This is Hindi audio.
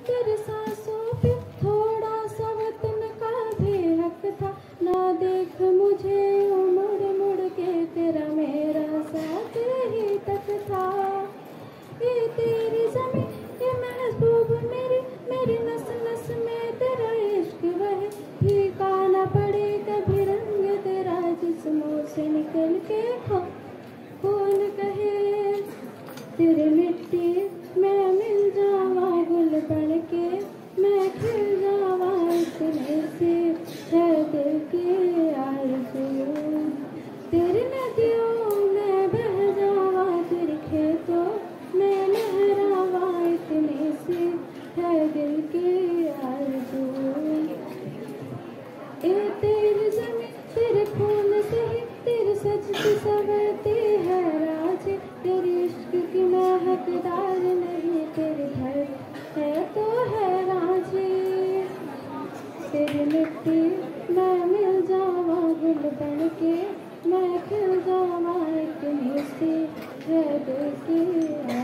तेरे सांसों पे थोड़ा सा वतन का भी हक था। ना देख मुझे मुड़ मुड़ के, तेरा मेरा साथ ही तक था। ये तेरी ज़मीं, ये महबूब मेरी, मेरी नस नस में तेरा इश्क बहे। फीका ना पड़े कभी रंग तेरा, जिस्मों से निकल के कौन कहे। तेरे मिट्टी मैं मिल जावा, गुल बन के मैं खिल जावा, इतने से है दिल की आरज़ू। तेरी नदियों में बह जावा, तेरे खेतों में लहरावा, इतने से है दिल की आरज़ू। ये तेरी ज़मीं तेरे खून से ही, तेरे सजती संवरती है राज़। तेरे इश्क की मैं हकदार नहीं, तेरे घर है तो है राज़ी। तेरी मिट्टी मैं मिल जावा, गुल बन के मैं खिल जावा, इतनी सी है दिल की